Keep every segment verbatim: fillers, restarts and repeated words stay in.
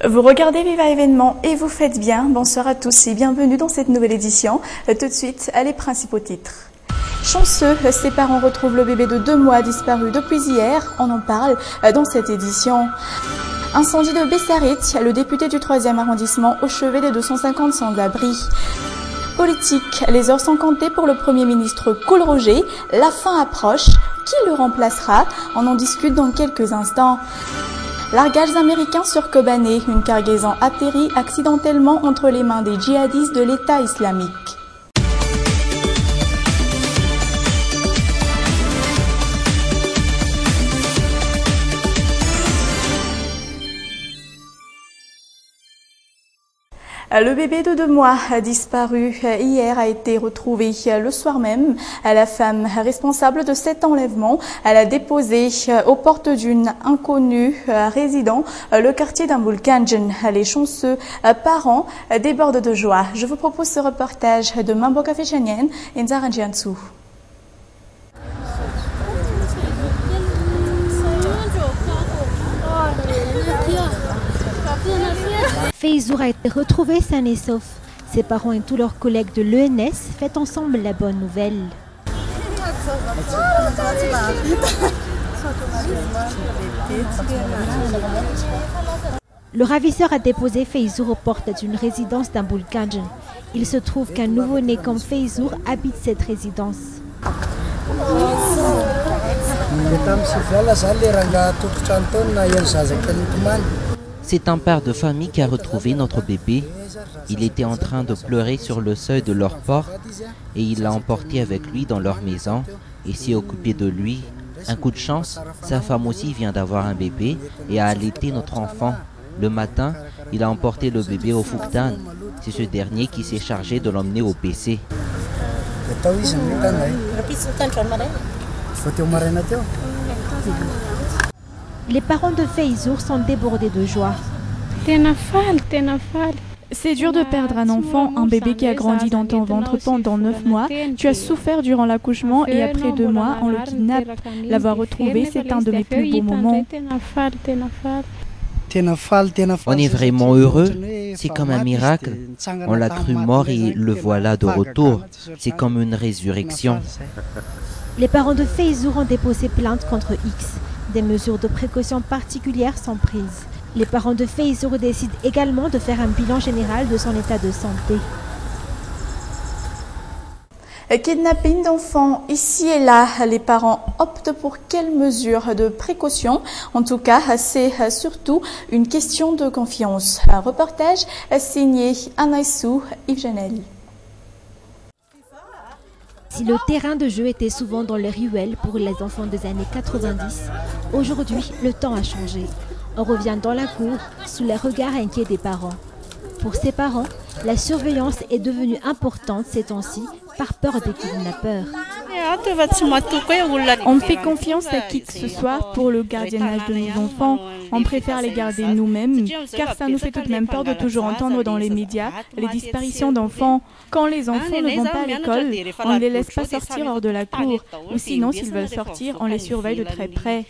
Vous regardez Viva Événement et vous faites bien. Bonsoir à tous et bienvenue dans cette nouvelle édition. Tout de suite, les principaux titres. Chanceux, ses parents retrouvent le bébé de deux mois disparu depuis hier. On en parle dans cette édition. Incendie de Bessarit, le député du troisième arrondissement au chevet des deux cent cinquante sans-abri. Politique, les heures sont comptées pour le Premier ministre Coolroger. La fin approche. Qui le remplacera? On en discute dans quelques instants. Largage américain sur Kobané, une cargaison atterrit accidentellement entre les mains des djihadistes de l'État islamique. Le bébé de deux mois disparu hier a été retrouvé le soir même. La femme responsable de cet enlèvement l'a déposé aux portes d'une inconnue résidant le quartier d'Ambulkanjen. Les chanceux parents débordent de joie. Je vous propose ce reportage de Mambo Café Chanyen et Nzara Jiansu. Feizour a été retrouvé sain et sauf. Ses parents et tous leurs collègues de l'E N S fêtent ensemble la bonne nouvelle. Le ravisseur a déposé Feizour aux portes d'une résidence d'Ambulkanjen. Il se trouve qu'un nouveau-né comme Feizour habite cette résidence. C'est un père de famille qui a retrouvé notre bébé. Il était en train de pleurer sur le seuil de leur porte et il l'a emporté avec lui dans leur maison et s'est occupé de lui. Un coup de chance, sa femme aussi vient d'avoir un bébé et a allaité notre enfant. Le matin, il a emporté le bébé au Fuktan. C'est ce dernier qui s'est chargé de l'emmener au P C. Les parents de Feizour sont débordés de joie. C'est dur de perdre un enfant, un bébé qui a grandi dans ton ventre pendant neuf mois. Tu as souffert durant l'accouchement et après deux mois, on le kidnappe. L'avoir retrouvé, c'est un de mes plus beaux moments. On est vraiment heureux. C'est comme un miracle. On l'a cru mort et le voilà de retour. C'est comme une résurrection. Les parents de Feizour ont déposé plainte contre X. Des mesures de précaution particulières sont prises. Les parents de Feizour décident également de faire un bilan général de son état de santé. Kidnapping d'enfants ici et là, les parents optent pour quelles mesures de précaution? En tout cas, c'est surtout une question de confiance. Un reportage signé Anaïsou Yves-Janel. Si le terrain de jeu était souvent dans les ruelles pour les enfants des années quatre-vingt-dix, aujourd'hui, le temps a changé. On revient dans la cour sous les regards inquiets des parents. Pour ces parents, la surveillance est devenue importante ces temps-ci par peur des kidnappeurs. On fait confiance à qui que ce soit pour le gardiennage de nos enfants. On préfère les garder nous-mêmes, car ça nous fait tout de même peur de toujours entendre dans les médias les disparitions d'enfants. Quand les enfants ne vont pas à l'école, on ne les laisse pas sortir hors de la cour. Ou sinon, s'ils veulent sortir, on les surveille de très près.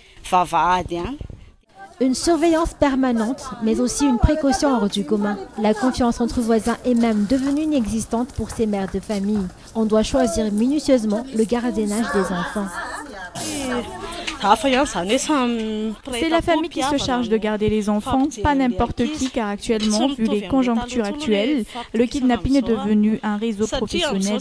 Une surveillance permanente, mais aussi une précaution hors du commun. La confiance entre voisins est même devenue inexistante pour ces mères de famille. On doit choisir minutieusement le gardiennage des enfants. C'est la famille qui se charge de garder les enfants, pas n'importe qui, car actuellement, vu les conjonctures actuelles, le kidnapping est devenu un réseau professionnel.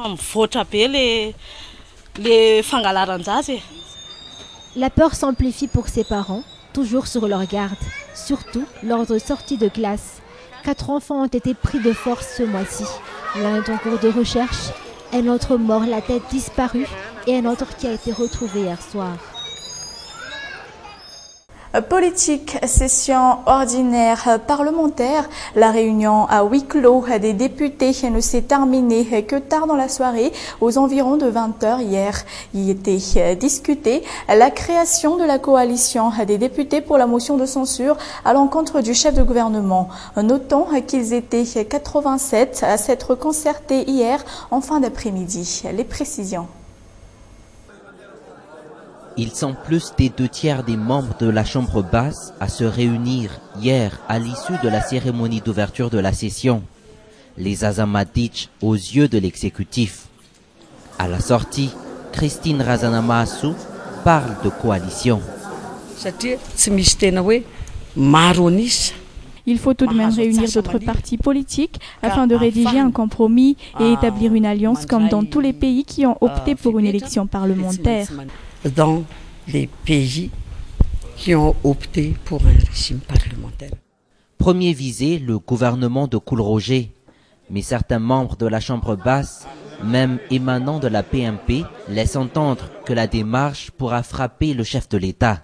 La peur s'amplifie pour ses parents, toujours sur leur garde, surtout lors de sorties de classe. Quatre enfants ont été pris de force ce mois-ci. L'un est en cours de recherche, un autre mort, la tête disparue, et un autre qui a été retrouvé hier soir. Politique, session ordinaire parlementaire. La réunion à huis clos des députés ne s'est terminée que tard dans la soirée, aux environs de vingt heures hier. Il était discuté la création de la coalition des députés pour la motion de censure à l'encontre du chef de gouvernement. Notons qu'ils étaient quatre-vingt-sept à s'être concertés hier en fin d'après-midi. Les précisions. Ils sont plus des deux tiers des membres de la Chambre basse à se réunir hier à l'issue de la cérémonie d'ouverture de la session. Les Azamadic aux yeux de l'exécutif. À la sortie, Christine Razanamahasou parle de coalition. Il faut tout de même réunir d'autres partis politiques afin de rédiger un compromis et établir une alliance comme dans tous les pays qui ont opté pour une élection parlementaire. Dans les pays qui ont opté pour un régime parlementaire. Premier visé, le gouvernement de Koul-Roger. Mais certains membres de la Chambre basse, même émanant de la P M P, laissent entendre que la démarche pourra frapper le chef de l'État.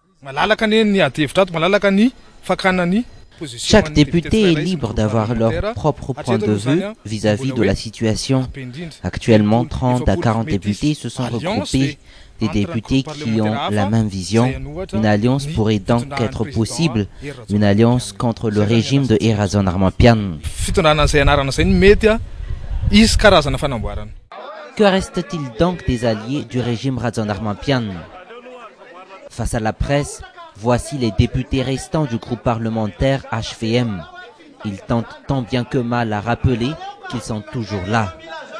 Chaque député est libre d'avoir leur propre point de vue vis-à-vis de la situation. Actuellement, trente à quarante députés se sont regroupés, des députés qui ont la même vision. Une alliance pourrait donc être possible, une alliance contre le régime de Razanarmapian. Que reste-t-il donc des alliés du régime Razanarmapian? Face à la presse, voici les députés restants du groupe parlementaire H V M. Ils tentent tant bien que mal à rappeler qu'ils sont toujours là.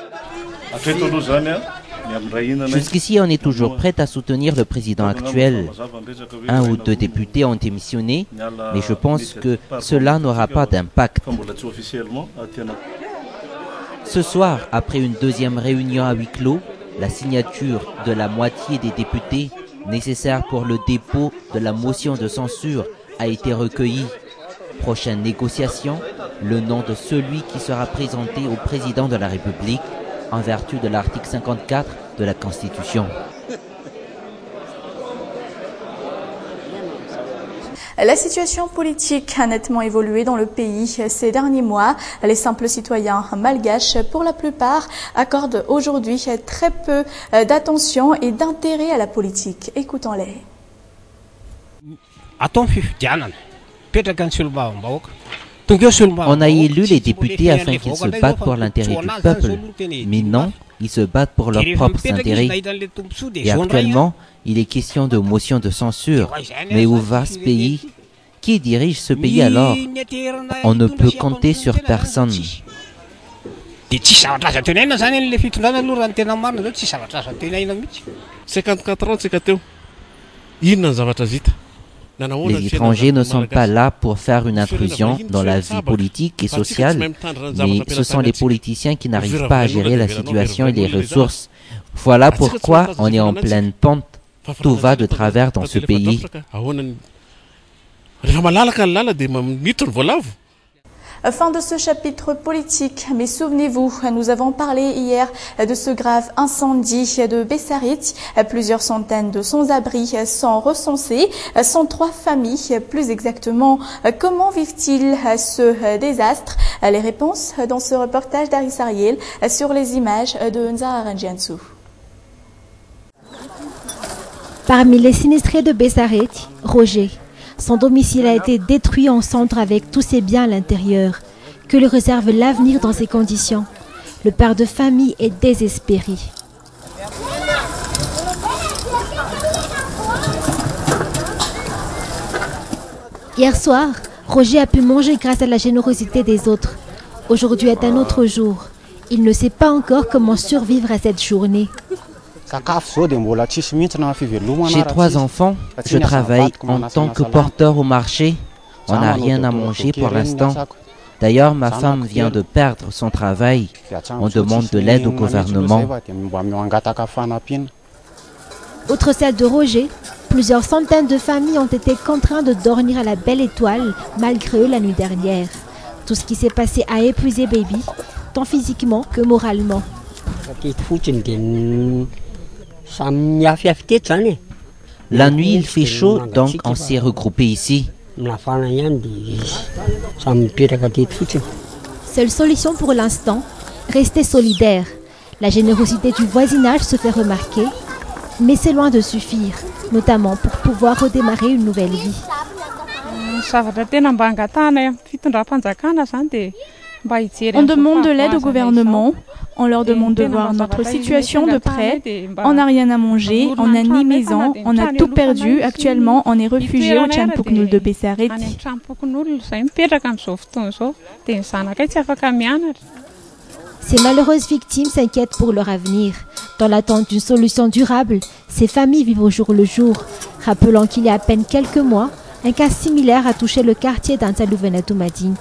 Jusqu'ici, on est toujours prêt à soutenir le président actuel. Un ou deux députés ont démissionné, mais je pense que cela n'aura pas d'impact. Ce soir, après une deuxième réunion à huis clos, la signature de la moitié des députés nécessaire pour le dépôt de la motion de censure a été recueillie. Prochaine négociation, le nom de celui qui sera présenté au président de la République en vertu de l'article cinquante-quatre de la Constitution. La situation politique a nettement évolué dans le pays ces derniers mois. Les simples citoyens malgaches, pour la plupart, accordent aujourd'hui très peu d'attention et d'intérêt à la politique. Écoutons-les. On a élu les députés afin qu'ils se battent pour l'intérêt du peuple, mais non, ils se battent pour leurs propres intérêts. Et actuellement, il est question de motion de censure. Mais où va ce pays? Qui dirige ce pays alors? On ne peut compter sur personne. Les étrangers ne sont pas là pour faire une intrusion dans la vie politique et sociale, mais ce sont les politiciens qui n'arrivent pas à gérer la situation et les ressources. Voilà pourquoi on est en pleine pente. Tout va de travers dans ce pays. Fin de ce chapitre politique, mais souvenez-vous, nous avons parlé hier de ce grave incendie de Bessarit. Plusieurs centaines de sans-abri sont recensés, cent trois familles plus exactement. Comment vivent-ils ce désastre? Les réponses dans ce reportage d'Aris Ariel sur les images de Nzara Ranjiansou. Parmi les sinistrés de Bessarit, Roger. Son domicile a été détruit en cendres avec tous ses biens à l'intérieur. Que lui réserve l'avenir dans ces conditions? Le père de famille est désespéré. Hier soir, Roger a pu manger grâce à la générosité des autres. Aujourd'hui est un autre jour. Il ne sait pas encore comment survivre à cette journée. J'ai trois enfants, je travaille en tant que porteur au marché. On n'a rien à manger pour l'instant. D'ailleurs, ma femme vient de perdre son travail. On demande de l'aide au gouvernement. Outre celle de Roger, plusieurs centaines de familles ont été contraintes de dormir à la Belle Étoile malgré eux la nuit dernière. Tout ce qui s'est passé a épuisé Baby, tant physiquement que moralement. La nuit, il fait chaud, donc on s'est regroupé ici. Seule solution pour l'instant, rester solidaire. La générosité du voisinage se fait remarquer, mais c'est loin de suffire, notamment pour pouvoir redémarrer une nouvelle vie. On demande de l'aide au gouvernement, on leur demande de voir notre situation de près. On n'a rien à manger, on n'a ni maison, on a tout perdu. Actuellement, on est réfugié au Tchanpuknul de Bessareti. Ces malheureuses victimes s'inquiètent pour leur avenir. Dans l'attente d'une solution durable, ces familles vivent au jour le jour, rappelant qu'il y a à peine quelques mois, un cas similaire a touché le quartier d'Antalouvenatoumadiink.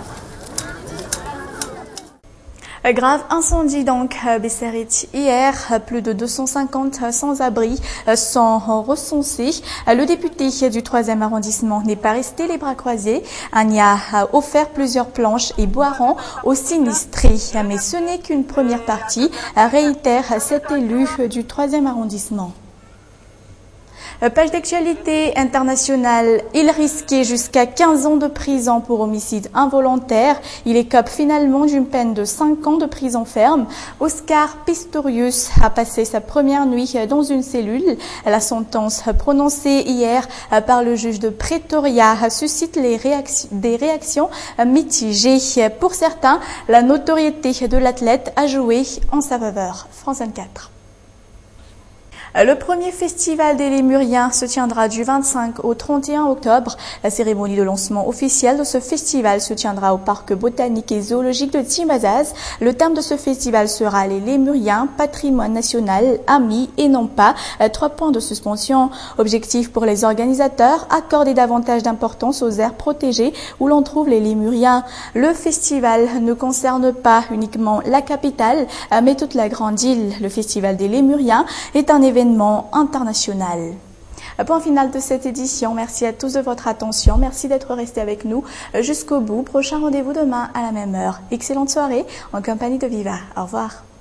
Grave incendie donc à Bessareti hier, plus de deux cent cinquante sans-abri sont recensés. Le député du troisième arrondissement n'est pas resté les bras croisés. Il a offert plusieurs planches et boirons aux sinistrés. Mais ce n'est qu'une première partie, réitère cet élu du troisième arrondissement. Page d'actualité internationale, il risquait jusqu'à quinze ans de prison pour homicide involontaire. Il écope finalement d'une peine de cinq ans de prison ferme. Oscar Pistorius a passé sa première nuit dans une cellule. La sentence prononcée hier par le juge de Pretoria suscite les réactions, des réactions mitigées. Pour certains, la notoriété de l'athlète a joué en sa faveur. France vingt-quatre. Le premier festival des Lémuriens se tiendra du vingt-cinq au trente et un octobre. La cérémonie de lancement officielle de ce festival se tiendra au parc botanique et zoologique de Timazaz. Le thème de ce festival sera les Lémuriens, patrimoine national, amis et non pas. Trois points de suspension. Objectif pour les organisateurs, accorder davantage d'importance aux aires protégées où l'on trouve les Lémuriens. Le festival ne concerne pas uniquement la capitale, mais toute la grande île. Le festival des Lémuriens est un événement international. Point final de cette édition. Merci à tous de votre attention. Merci d'être restés avec nous jusqu'au bout. Prochain rendez-vous demain à la même heure. Excellente soirée en compagnie de Viva. Au revoir.